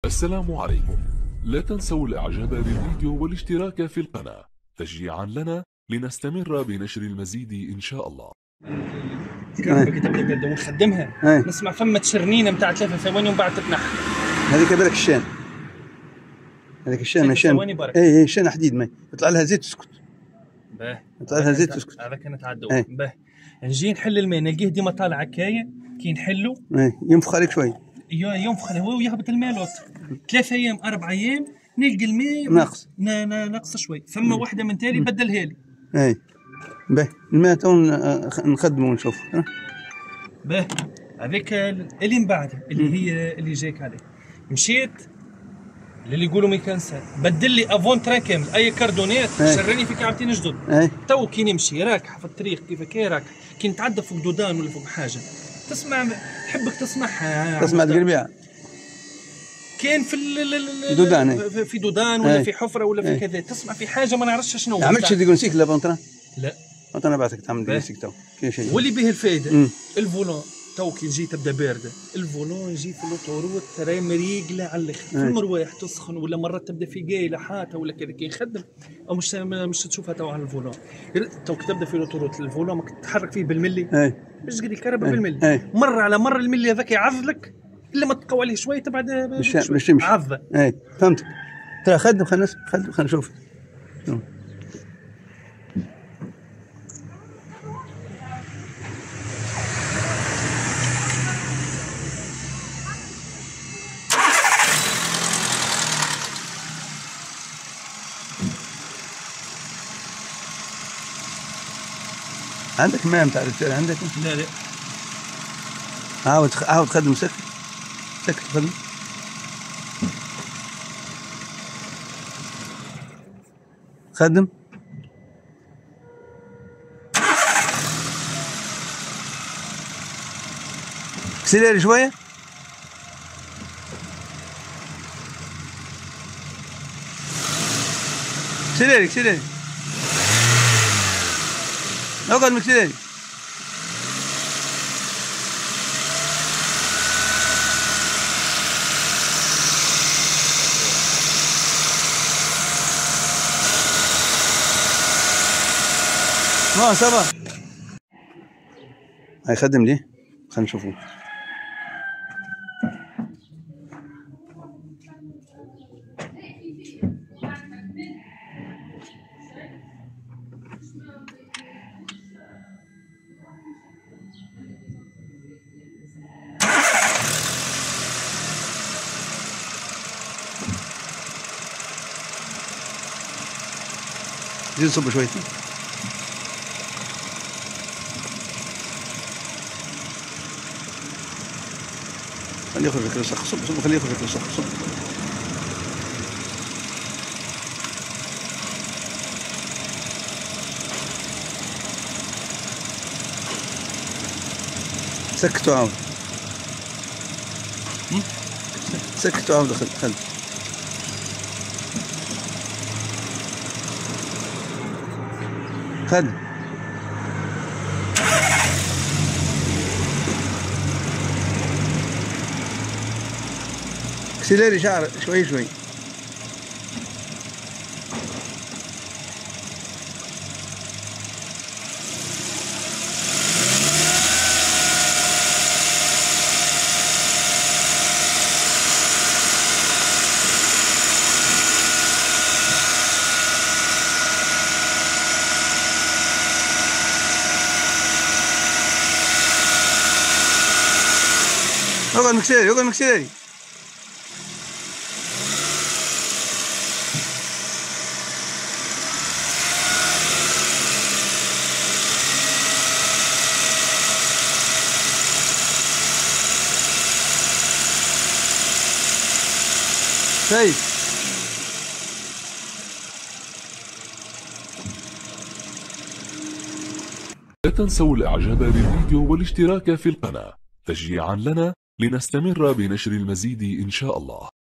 السلام عليكم. لا تنسوا الاعجاب بالفيديو والاشتراك في القناة تشجيعا لنا لنستمر بنشر المزيد ان شاء الله. كربك تبدا ونخدمها نسمع فما تشرنينه نتاع 3 ثواني ومن بعد تتنحى. هذيك بالك الشان، هذيك الشان اي شان حديد ما يطلع لها زيت تسكت. باه يطلع لها زيت تسكت. هذا كانت عدو. باه نجي نحل الماء نلقيه ديما طالع هكايا كي نحلو ينفخ عليك شوي. ايوه ينفخ الهواء ويهبط الماء لوط 3 ايام 4 ايام نلقى الماء ناقص ناقص شوي. ثم واحده من تالي بدلها لي. اي باه الماء تو نخدموا ونشوف. باه هذيك اللي من بعد اللي هي اللي جايك عليه مشيت اللي يقولوا ميكانسات بدل لي افون تران كامل اي كاردونات شراني في كعبتين جدد. تو كي نمشي راكح في الطريق كيف راكح كي نتعدى فوق دودان ولا فوق حاجه تسمع حبك تسمعها تسمع القربيعه كاين في دودان في دودان ولا في حفره ولا في كذا تسمع في حاجه ما نعرفش شنو. ما عملتش ديغونسيك لا بونتران؟ لا انا بعثك تعمل ديغونسيك تو كاين شيء واللي به الفائده الفولون. تو كي تجي تبدا بارده الفولون يجي في الاوتوروت ترى مريقله على الاخر في المرواح تسخن ولا مرات تبدا في قايله حاته ولا كذا كي يخدم او مش تشوفها تو على الفولون. تو كي تبدا في الاوتوروت الفولون ماك تتحرك فيه بالملي باش تقدر الكهرباء بالملي مره على مره الملي هذاك يعضلك الا ما تقوى عليه شويه تبعد باش تمشي عضه. فهمتك. ترى خدم خلينا نشوف. عندك ماء نتاع الرجال عندك؟ لا لا عاود خدم سكت خدم. خدم اكسليري شويه. اكسليري اقعد مكسليري. صبا هاي خدم لي خلينا نشوفه. زيد صب شوية. خليه يخرج لك الوسخ. صب خليه يخرج لك الوسخ. صب سكت وعاود. سكت وعاود. خل اكسليري شعر شوي. اقعد مكسيري. شايف لا تنسوا الاعجاب بالفيديو والاشتراك في القناة تشجيعا لنا لنستمر بنشر المزيد ان شاء الله.